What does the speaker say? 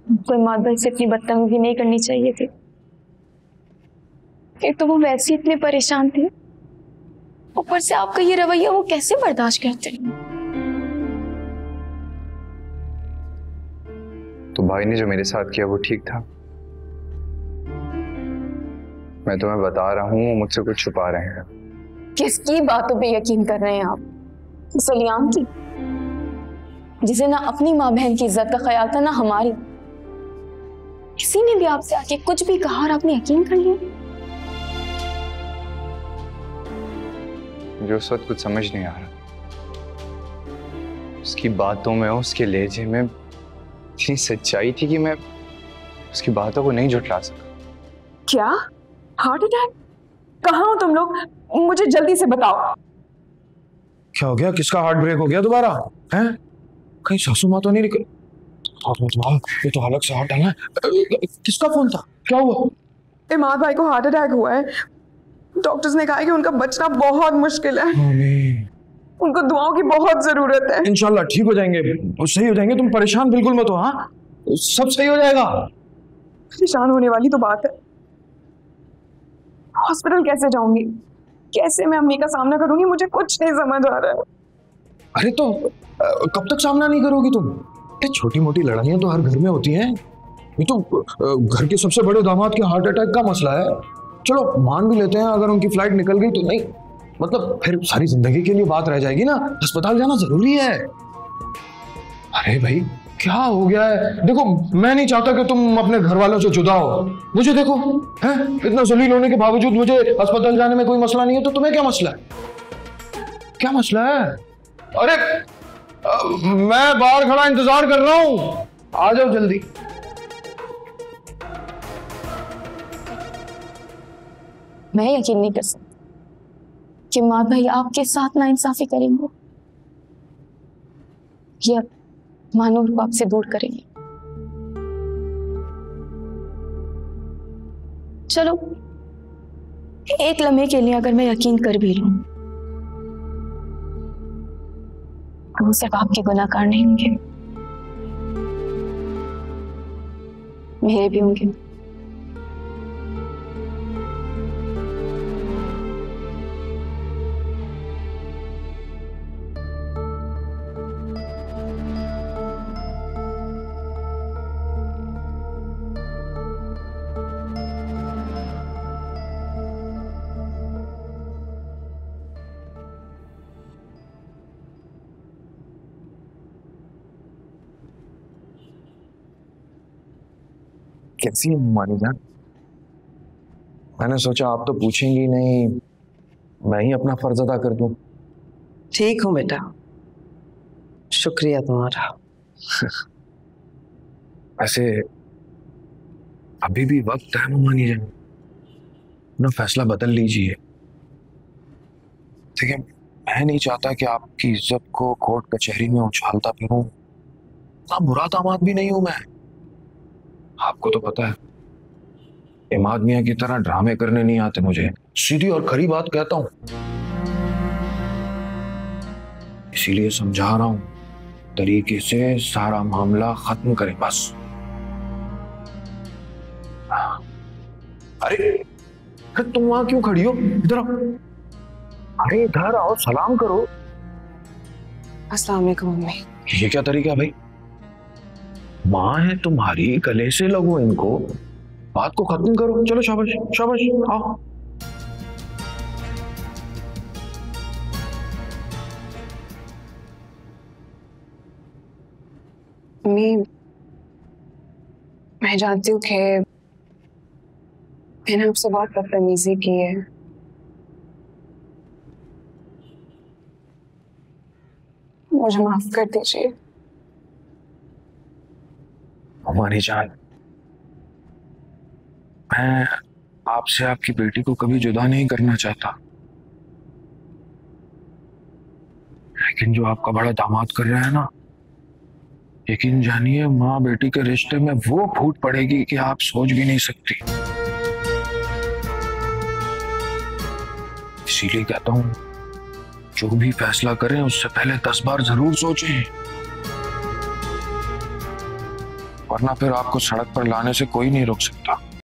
तो इमाद भाई से इतनी बदतमीजी नहीं करनी चाहिए थी। एक तो वो वैसे इतने परेशान थे, ऊपर से आपका ये रवैया वो कैसे बर्दाश्त करते हैं? तो भाई ने जो मेरे साथ किया वो ठीक था? मैं तुम्हें बता रहा हूँ, वो मुझसे कुछ छुपा रहे हैं। किसकी बातों पे यकीन कर रहे हैं आप? सलियान की, जिसे ना अपनी माँ बहन की इज्जत का ख्याल था ना हमारी। किसी ने भी आपसे आके कुछ भी कहा और आपने यकीन कर लिया? मुझे उस वक्त कुछ समझ नहीं आ रहा। उसकी बातों में, उसके लहजे में इतनी सच्चाई थी कि मैं उसकी बातों को नहीं झुठला सका। क्या हार्ट अटैक? कहाँ हो तुम लोग? मुझे जल्दी से बताओ। क्या हो गया? किसका हार्ट ब्रेक हो गया दोबारा? हैं? कहीं सासू माँ तो नहीं निकल? ये तो अलग से हार्ट है। किसका फोन था? क्या हुआ? इमाद भाई को हार्ट अटैक हुआ है। डॉक्टर्स ने कहा है कि उनका बचना बहुत मुश्किल है। उनको दुआओं की बहुत जरूरत है। इंशाल्लाह ठीक हो जाएंगे, वो सही हो जाएंगे। तुम परेशान बिल्कुल मत हो। हाँ, सब सही हो जाएगा। परेशान होने वाली तो बात है। हॉस्पिटल कैसे जाऊंगी? कैसे मैं अम्मी का सामना करूंगी? मुझे कुछ नहीं समझ आ रहा है। अरे तो कब तक सामना नहीं करोगी तुम? छोटी मोटी लड़ाइयां तो हर घर में होती हैं। ये तो घर के सबसे बड़े दामाद के हार्ट अटैक का मसला है। चलो मान भी लेते हैं, अगर उनकी फ्लाइट निकल गई तो नहीं, मतलब फिर सारी जिंदगी के लिए बात रह जाएगी ना। अस्पताल जाना जरूरी है। अरे भाई क्या हो गया है? देखो मैं नहीं चाहता कि तुम अपने घर वालों से जुदा हो। मुझे देखो हैं, इतना जलील होने के बावजूद मुझे अस्पताल जाने में कोई मसला नहीं है, तो तुम्हें क्या मसला है? क्या मसला है? अरे मैं बाहर खड़ा इंतजार कर रहा हूं, आ जाओ जल्दी। मैं यकीन नहीं कर सकती कि इमाद भाई आपके साथ नाइंसाफी करेंगे, या मानूर को आपसे दूर करेंगे। चलो एक लम्हे के लिए अगर मैं यकीन कर भी लूं, वो सिर्फ आपके गुनाहगार नहीं होंगे, मेरे भी होंगे। कैसी है मानी जान? मैंने सोचा आप तो पूछेंगी नहीं, मैं ही अपना फर्ज अदा कर दूं। ठीक हूँ बेटा, शुक्रिया तुम्हारा। वैसे अभी भी वक्त है मानी जान, अपना फैसला बदल लीजिए। ठीक है, मैं नहीं चाहता कि आपकी इज्जत को कोर्ट कचहरी में उछालता फिरूं। ना बुरा दामाद भी नहीं हूं मैं। आपको तो पता है, इमाद मियां की तरह ड्रामे करने नहीं आते मुझे। सीधी और खरी बात कहता हूं, इसीलिए समझा रहा हूं, तरीके से सारा मामला खत्म करें बस। अरे तुम वहां क्यों खड़ी हो? इधर आओ। अरे इधर आओ, सलाम करो। अस्सलाम वालेकुम मम्मी। ये क्या तरीका है भाई? माँ है तुम्हारी, गले से लगो इनको, बात को खत्म करो। चलो शाबाश शाबाश, आओ। मम्मी मैं जानती हूँ कि मैंने आपसे बहुत बदतमीजी की है। मुझे माफ कर दीजिए। हमारी जान, मैं आपसे आपकी बेटी को कभी जुदा नहीं करना चाहता, लेकिन जो आपका बड़ा दामाद कर रहा है ना, यकीन जानिए माँ बेटी के रिश्ते में वो फूट पड़ेगी कि आप सोच भी नहीं सकती। इसीलिए कहता हूं, जो भी फैसला करें उससे पहले 10 बार जरूर सोचें। वरना फिर आपको सड़क पर लाने से कोई नहीं रोक सकता।